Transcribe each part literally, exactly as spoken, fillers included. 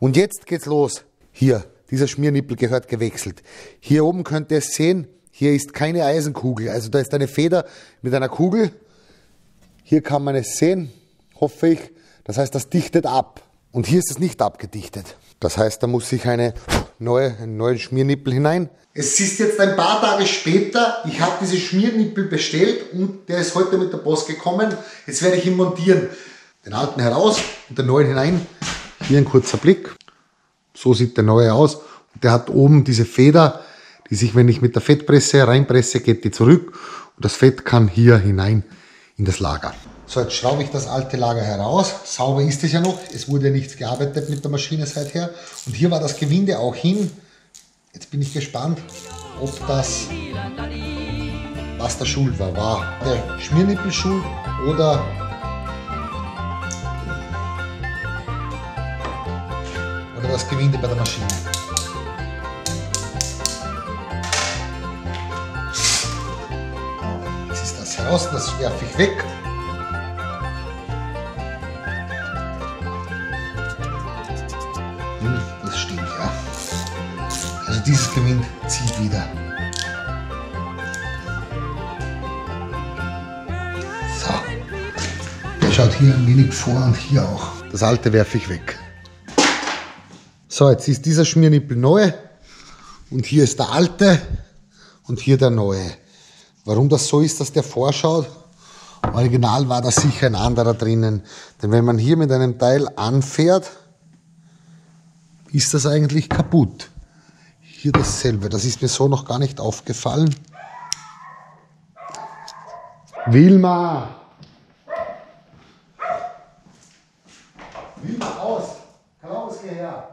Und jetzt geht's los. Hier, dieser Schmiernippel gehört gewechselt. Hier oben könnt ihr es sehen, hier ist keine Eisenkugel. Also da ist eine Feder mit einer Kugel. Hier kann man es sehen, hoffe ich. Das heißt, das dichtet ab. Und hier ist es nicht abgedichtet. Das heißt, da muss ich eine neue, einen neuen Schmiernippel hinein. Es ist jetzt ein paar Tage später. Ich habe diese Schmiernippel bestellt und der ist heute mit der Post gekommen. Jetzt werde ich ihn montieren. Den alten heraus und den neuen hinein. Hier ein kurzer Blick. So sieht der neue aus. Und der hat oben diese Feder, die sich, wenn ich mit der Fettpresse reinpresse, geht die zurück. Und das Fett kann hier hinein in das Lager. So, jetzt schraube ich das alte Lager heraus. Sauber ist es ja noch. Es wurde ja nichts gearbeitet mit der Maschine seither. Und hier war das Gewinde auch hin. Jetzt bin ich gespannt, ob das, was der Schuld war. War der Schmiernippel schuld oder oder das Gewinde bei der Maschine. Jetzt ist das heraus, das werfe ich weg. Hm, das stimmt, ja. Also dieses Gewinde zieht wieder. So. Der schaut hier ein wenig vor und hier auch. Das alte werfe ich weg. So, jetzt ist dieser Schmiernippel neu und hier ist der alte und hier der neue. Warum das so ist, dass der vorschaut? Original war da sicher ein anderer drinnen. Denn wenn man hier mit einem Teil anfährt, ist das eigentlich kaputt. Hier dasselbe, das ist mir so noch gar nicht aufgefallen. Wilma! Wilma, aus! Klaus, geh her!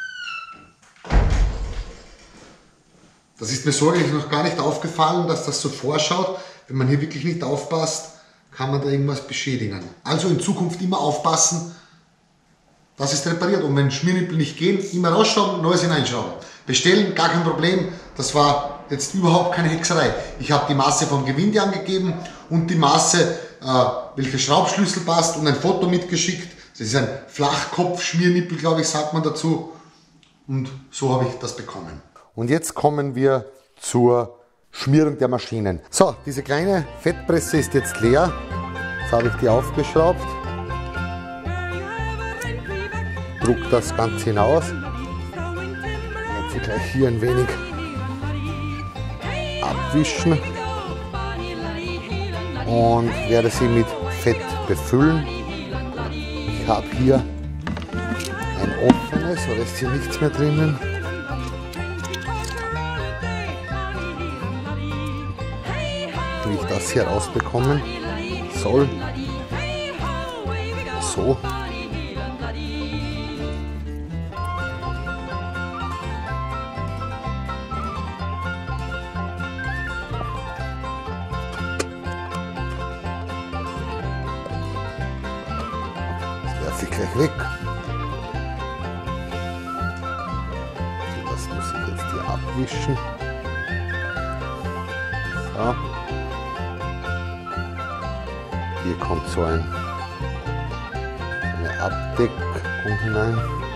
Das ist mir so eigentlich noch gar nicht aufgefallen, dass das so vorschaut. Wenn man hier wirklich nicht aufpasst, kann man da irgendwas beschädigen. Also in Zukunft immer aufpassen, das ist repariert. Und wenn Schmiernippel nicht gehen, immer rausschauen, neues hineinschrauben. Bestellen, gar kein Problem. Das war jetzt überhaupt keine Hexerei. Ich habe die Maße vom Gewinde angegeben und die Maße, äh, welcher Schraubschlüssel passt und ein Foto mitgeschickt. Das ist ein Flachkopf-Schmiernippel, glaube ich, sagt man dazu. Und so habe ich das bekommen. Und jetzt kommen wir zur Schmierung der Maschinen. So, diese kleine Fettpresse ist jetzt leer. Jetzt habe ich die aufgeschraubt. Druck das Ganze hinaus. Jetzt gleich hier ein wenig abwischen und werde sie mit Fett befüllen. Ich habe hier ein offenes, oder ist hier nichts mehr drinnen? Wie ich das hier rausbekommen soll. So. Das werfe ich gleich weg. So, das muss ich jetzt hier abwischen. So. Hier kommt so ein, eine Abdeckung hinein.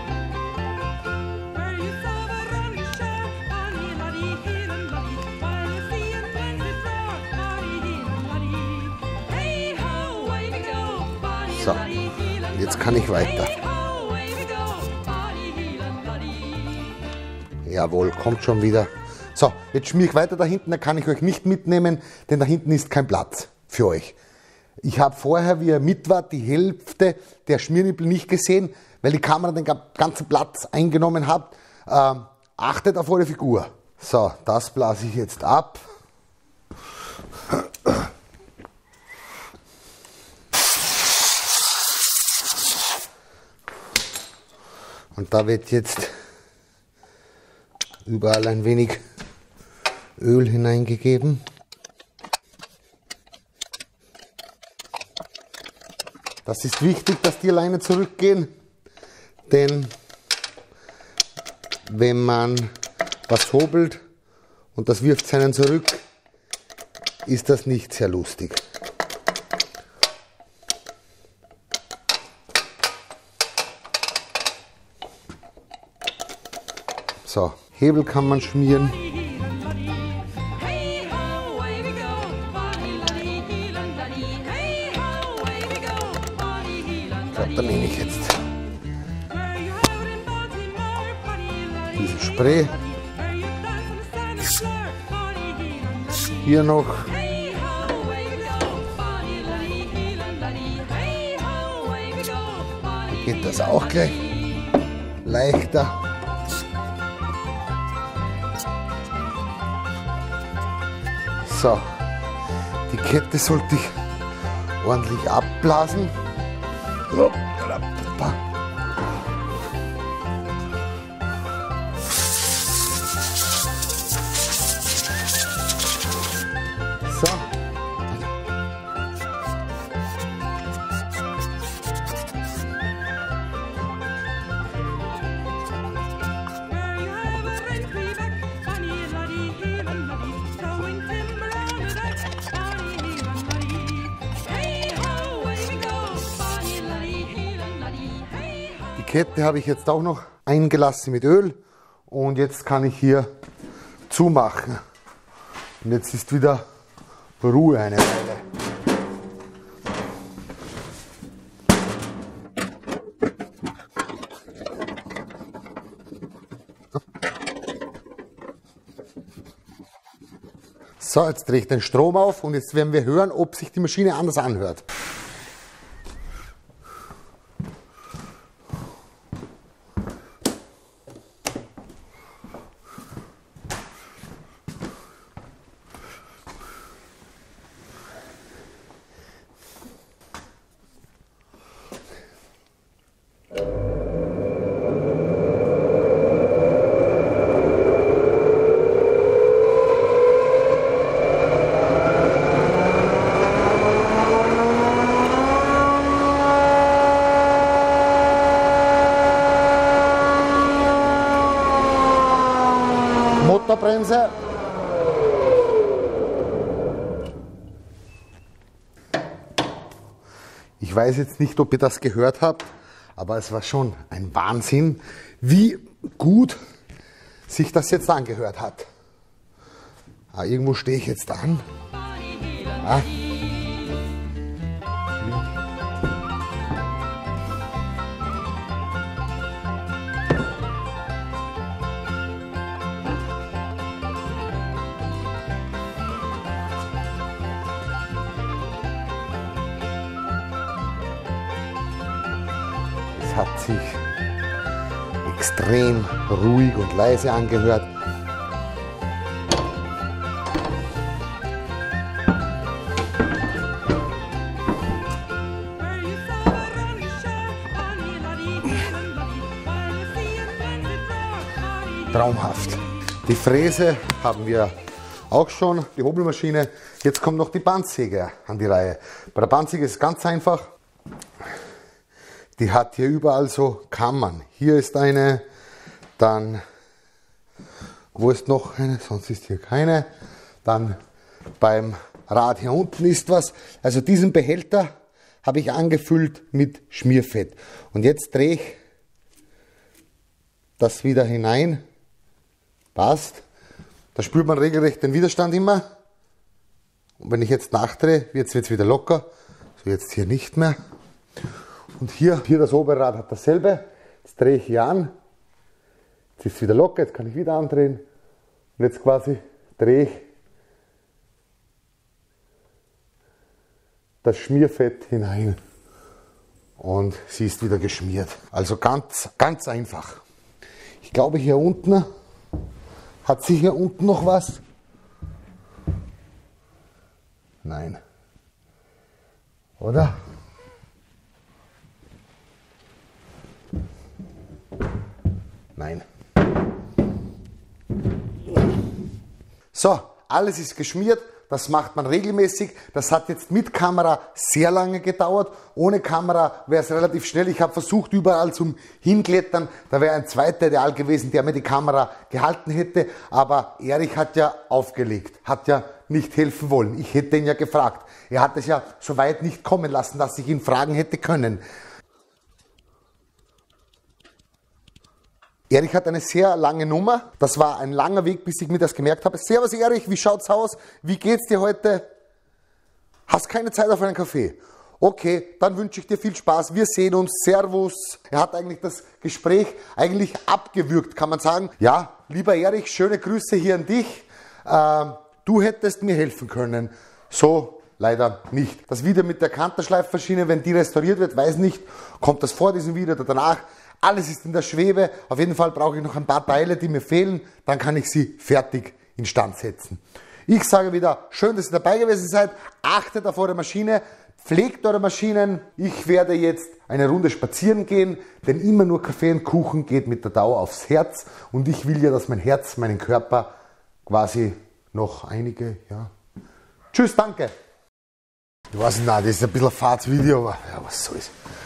So, jetzt kann ich weiter. Jawohl, kommt schon wieder. So, jetzt schmiere ich weiter da hinten, da kann ich euch nicht mitnehmen, denn da hinten ist kein Platz für euch. Ich habe vorher, wie ihr mit wart, die Hälfte der Schmiernippel nicht gesehen, weil die Kamera den ganzen Platz eingenommen hat. Ähm, achtet auf eure Figur. So, das blase ich jetzt ab. Und da wird jetzt überall ein wenig Öl hineingegeben. Das ist wichtig, dass die Leinen zurückgehen, denn wenn man was hobelt und das wirft seinen zurück, ist das nicht sehr lustig. So, Hebel kann man schmieren. Ich glaube, da nehme ich jetzt diesen Spray. Hier noch. Geht das auch gleich leichter. So, die Kette sollte ich ordentlich abblasen. So. Die Kette habe ich jetzt auch noch eingelassen mit Öl und jetzt kann ich hier zumachen. Und jetzt ist wieder Ruhe eine Weile. So, jetzt drehe ich den Strom auf und jetzt werden wir hören, ob sich die Maschine anders anhört. Motorbremse. Ich weiß jetzt nicht, ob ihr das gehört habt, aber es war schon ein Wahnsinn, wie gut sich das jetzt angehört hat. Ah, irgendwo stehe ich jetzt an. Ah. Hat sich extrem ruhig und leise angehört. Traumhaft. Die Fräse haben wir auch schon, die Hobelmaschine. Jetzt kommt noch die Bandsäge an die Reihe. Bei der Bandsäge ist es ganz einfach. Die hat hier überall so Kammern. Hier ist eine, dann, wo ist noch eine? Sonst ist hier keine. Dann beim Rad hier unten ist was. Also diesen Behälter habe ich angefüllt mit Schmierfett. Und jetzt drehe ich das wieder hinein. Passt. Da spürt man regelrecht den Widerstand immer. Und wenn ich jetzt nachdrehe, wird es jetzt wieder locker. So jetzt hier nicht mehr. Und hier, hier das Oberrad hat dasselbe. Jetzt drehe ich hier an. Jetzt ist es wieder locker, jetzt kann ich wieder andrehen. Und jetzt quasi drehe ich das Schmierfett hinein. Und sie ist wieder geschmiert. Also ganz, ganz einfach. Ich glaube, hier unten hat sie hier unten noch was. Nein. Oder? Nein. So, alles ist geschmiert. Das macht man regelmäßig. Das hat jetzt mit Kamera sehr lange gedauert. Ohne Kamera wäre es relativ schnell. Ich habe versucht, überall zum Hinklettern. Da wäre ein zweiter Ideal gewesen, der mir die Kamera gehalten hätte. Aber Erich hat ja aufgelegt, hat ja nicht helfen wollen. Ich hätte ihn ja gefragt. Er hat es ja so weit nicht kommen lassen, dass ich ihn fragen hätte können. Erich hat eine sehr lange Nummer. Das war ein langer Weg, bis ich mir das gemerkt habe. Servus Erich, wie schaut's aus? Wie geht's dir heute? Hast keine Zeit auf einen Kaffee? Okay, dann wünsche ich dir viel Spaß. Wir sehen uns. Servus. Er hat eigentlich das Gespräch eigentlich abgewürgt, kann man sagen. Ja, lieber Erich, schöne Grüße hier an dich. Ähm, du hättest mir helfen können. So leider nicht. Das Video mit der Kanterschleifmaschine, wenn die restauriert wird, weiß nicht, kommt das vor diesem Video oder danach. Alles ist in der Schwebe. Auf jeden Fall brauche ich noch ein paar Teile, die mir fehlen. Dann kann ich sie fertig instand setzen. Ich sage wieder, schön, dass ihr dabei gewesen seid. Achtet auf eure Maschine. Pflegt eure Maschinen. Ich werde jetzt eine Runde spazieren gehen, denn immer nur Kaffee und Kuchen geht mit der Dauer aufs Herz. Und ich will ja, dass mein Herz, meinen Körper quasi noch einige, ja. Tschüss, danke. Ich weiß nicht, das ist ein bisschen ein Fahrtsvideo, aber ja, was soll's.